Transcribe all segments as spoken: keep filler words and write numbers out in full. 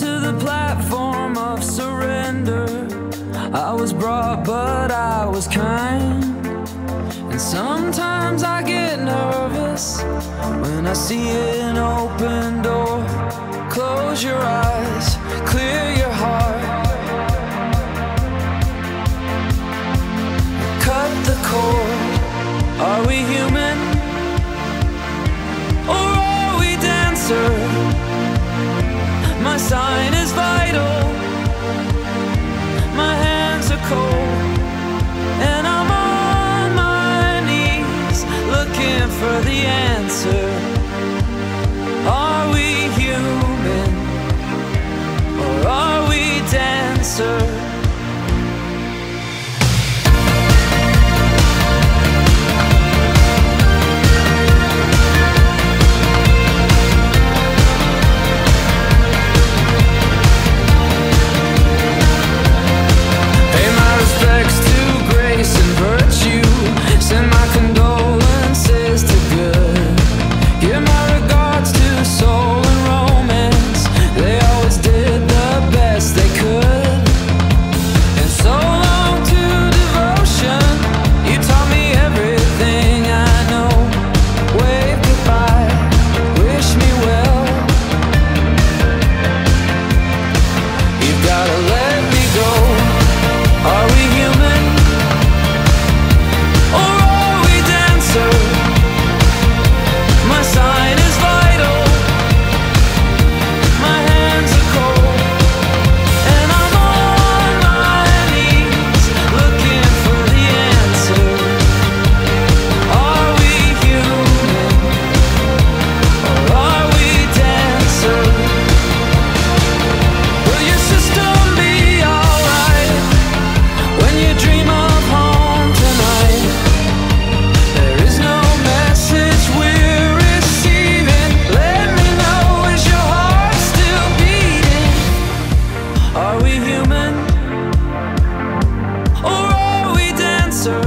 to the platform of surrender. I was brought, but I was kind. And sometimes I get nervous when I see an open door. Close your eyes, clear your heart. Cut the cord. Are we human? Or are we dancer? My sign is vital. My hands are cold, and I'm on my knees looking for the answer. Are we human, or are we dancer? Send my condolences to good. Give my regards to soul and romance. They always did the best they could. And so long to devotion. You taught me everything I know. Wave goodbye, wish me well. You've gotta let me go. Are we human? My sign is vital. My hands are cold, and I'm on my knees looking for the answer. Are we human, or are we dancer? Will your system be alright when you dream of home tonight? There is no message we're receiving. Let me know, is your heart still beating? Are we human, or are we dancer?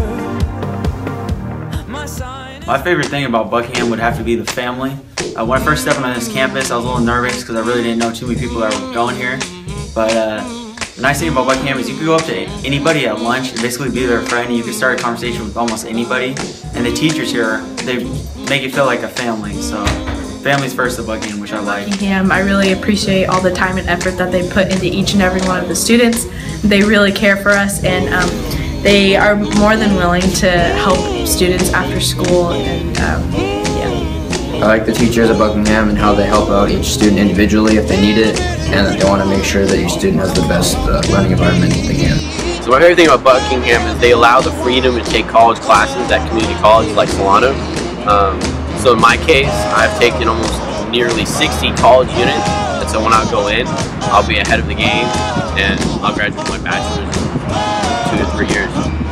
My sign. My favorite thing about Buckingham would have to be the family. Uh, when I first stepped on this campus, I was a little nervous because I really didn't know too many people that were going here. But uh, the nice thing about Buckingham is you could go up to anybody at lunch and basically be their friend, and you could start a conversation with almost anybody. And the teachers here, they make you feel like a family. So family's first at Buckingham, which I like. Buckingham, I really appreciate all the time and effort that they put into each and every one of the students. They really care for us, and um, they are more than willing to help students after school. And um, yeah. I like the teachers at Buckingham and how they help out each student individually if they need it, and that they want to make sure that each student has the best uh, learning environment they can. So my favorite thing about Buckingham is they allow the freedom to take college classes at community colleges like Solano. Um, so in my case, I've taken almost nearly sixty college units, and so when I go in, I'll be ahead of the game, and I'll graduate with my bachelor's in two to three years.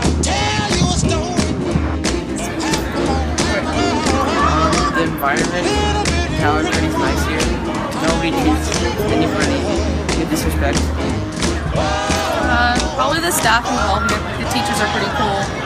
The environment, how everybody's nice here. Nobody treats anybody with disrespect. Uh, probably the staff involved here. The teachers are pretty cool.